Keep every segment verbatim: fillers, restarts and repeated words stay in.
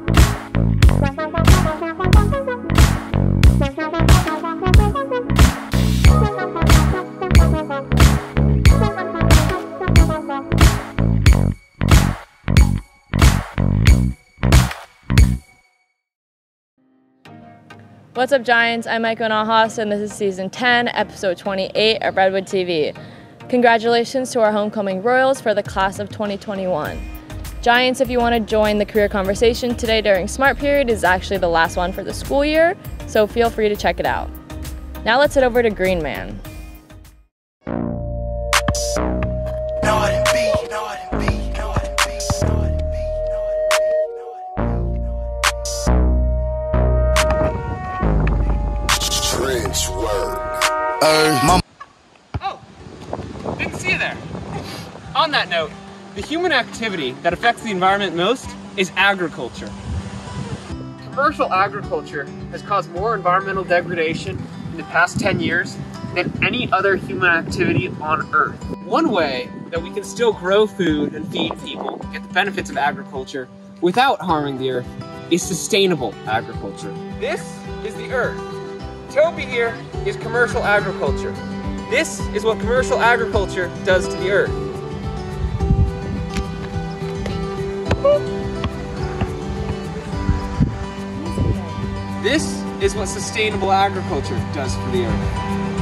What's up, Giants? I'm Michael Nahas, and this is season ten, episode twenty-eight of Redwood T V. Congratulations to our homecoming Royals for the class of twenty twenty-one. Giants, if you want to join the career conversation today during Smart Period, is actually the last one for the school year, so feel free to check it out. Now let's head over to Green Man. Oh, didn't see you there. On that note, the human activity that affects the environment most is agriculture. Commercial agriculture has caused more environmental degradation in the past ten years than any other human activity on Earth. One way that we can still grow food and feed people, get the benefits of agriculture without harming the Earth, is sustainable agriculture. This is the Earth. Toby here is commercial agriculture. This is what commercial agriculture does to the earth. This is what sustainable agriculture does for the earth.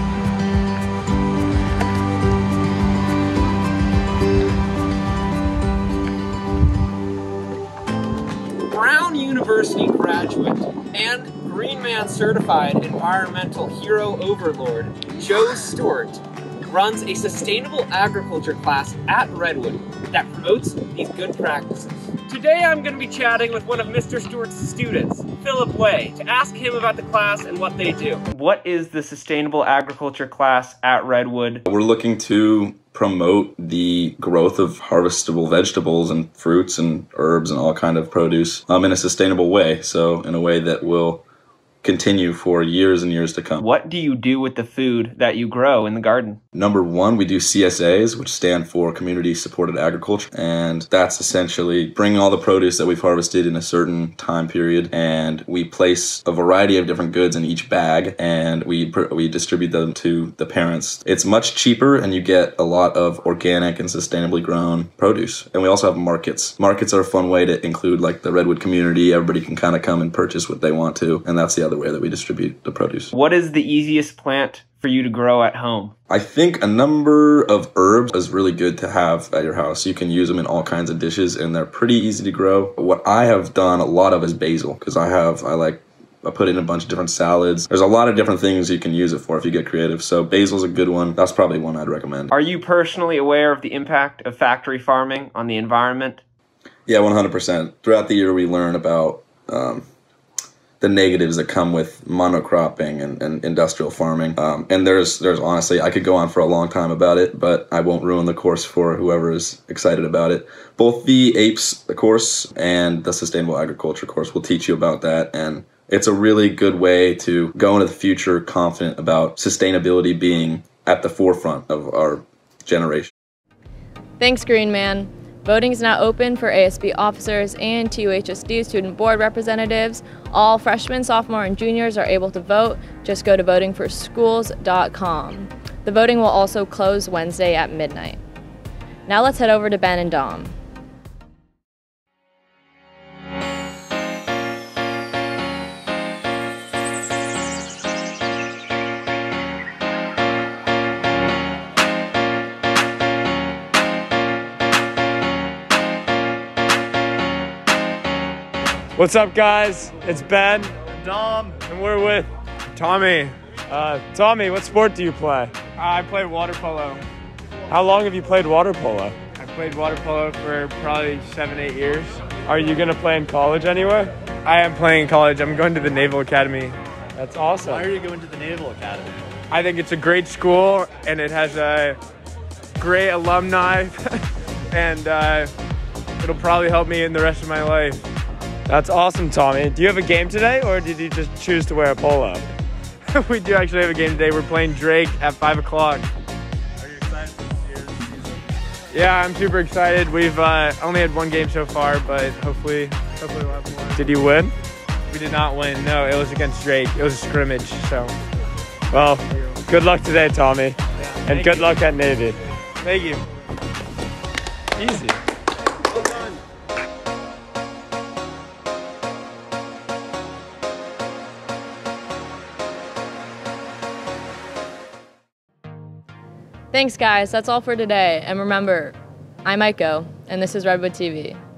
Brown University graduate and Green Man certified environmental hero overlord Joe Stewart runs a sustainable agriculture class at Redwood that promotes these good practices. Today I'm going to be chatting with one of Mister Stewart's students, Philip Way, to ask him about the class and what they do. What is the sustainable agriculture class at Redwood? We're looking to promote the growth of harvestable vegetables and fruits and herbs and all kind of produce um, in a sustainable way. So in a way that will continue for years and years to come. What do you do with the food that you grow in the garden? Number one, we do C S As, which stand for Community Supported Agriculture, and that's essentially bringing all the produce that we've harvested in a certain time period, and we place a variety of different goods in each bag, and we we distribute them to the parents. It's much cheaper, and you get a lot of organic and sustainably grown produce. And we also have markets. Markets are a fun way to include like the Redwood community. Everybody can kind of come and purchase what they want to, and that's the other way that we distribute the produce. What is the easiest plant for you to grow at home? I think a number of herbs is really good to have at your house. You can use them in all kinds of dishes and they're pretty easy to grow. What I have done a lot of is basil, because I have, I like, I put it in a bunch of different salads. There's a lot of different things you can use it for if you get creative. So basil's a good one. That's probably one I'd recommend. Are you personally aware of the impact of factory farming on the environment? Yeah, one hundred percent. Throughout the year we learn about um, the negatives that come with monocropping and, and industrial farming. Um, and there's, there's honestly, I could go on for a long time about it, but I won't ruin the course for whoever is excited about it. Both the A P E S course and the Sustainable Agriculture course will teach you about that. And it's a really good way to go into the future confident about sustainability being at the forefront of our generation. Thanks, Green Man. Voting is now open for A S B officers and T U H S D student board representatives. All freshmen, sophomore, and juniors are able to vote. Just go to voting for schools dot com. The voting will also close Wednesday at midnight. Now let's head over to Ben and Dom. What's up, guys? It's Ben. Dom. And we're with Tommy. Uh, Tommy, what sport do you play? I play water polo. How long have you played water polo? I played water polo for probably seven, eight years. Are you gonna play in college anywhere? I am playing in college. I'm going to the Naval Academy. That's awesome. Why are you going to the Naval Academy? I think it's a great school and it has a great alumni and uh, it'll probably help me in the rest of my life. That's awesome, Tommy. Do you have a game today, or did you just choose to wear a polo? We do actually have a game today. We're playing Drake at five o'clock. Are you excited for this year's season? Yeah, I'm super excited. We've uh, only had one game so far, but hopefully Hopefully we'll have more. Did you win? We did not win. No, it was against Drake. It was a scrimmage, so. Well, good luck today, Tommy. And Thank good you. luck at Navy. Thank you. Easy. Well done. Thanks, guys. That's all for today. And remember, I'm Aiko, and this is Redwood T V.